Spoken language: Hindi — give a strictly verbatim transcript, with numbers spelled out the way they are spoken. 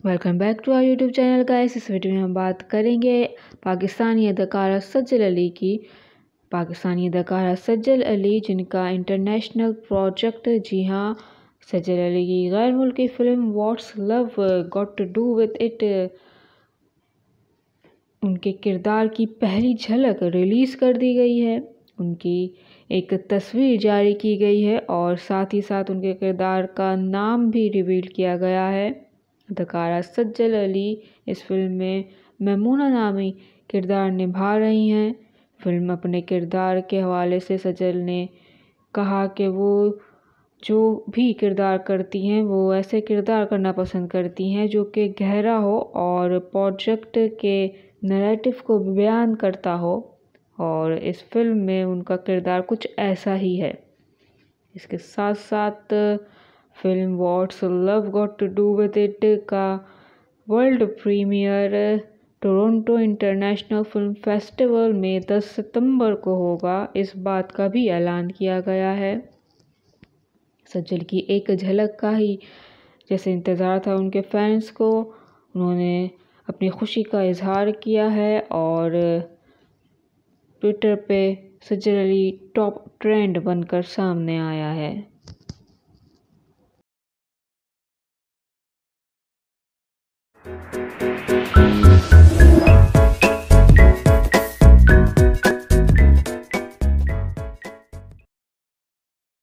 Welcome back to our YouTube channel guys. इस वीडियो में हम बात करेंगे पाकिस्तानी अदाकारा सज्जल अली की। पाकिस्तानी अदाकारा सज्जल अली जिनका इंटरनेशनल प्रोजेक्ट, जी हाँ, सज्जल अली की गैर मुल्की film what's love got to do with it, उनके किरदार की पहली झलक रिलीज़ कर दी गई है। उनकी एक तस्वीर जारी की गई है और साथ ही साथ उनके किरदार का नाम भी रिवील किया गया है। अदाकारा सज्जल अली इस फिल्म में मैमूना नामी किरदार निभा रही हैं। फिल्म अपने किरदार के हवाले से सज्जल ने कहा कि वो जो भी किरदार करती हैं वो ऐसे किरदार करना पसंद करती हैं जो कि गहरा हो और प्रोजेक्ट के नैरेटिव को बयान करता हो, और इस फिल्म में उनका किरदार कुछ ऐसा ही है। इसके साथ साथ film what's love got to do with it का world premiere Toronto international film festival में दस सितंबर को होगा, इस बात का भी ऐलान किया गया है। सज्जल की एक झलक का ही जैसे इंतज़ार था उनके फैंस को, उन्होंने अपनी खुशी का इजहार किया है और ट्विटर पे सज्जल अली टॉप ट्रेंड बनकर सामने आया है।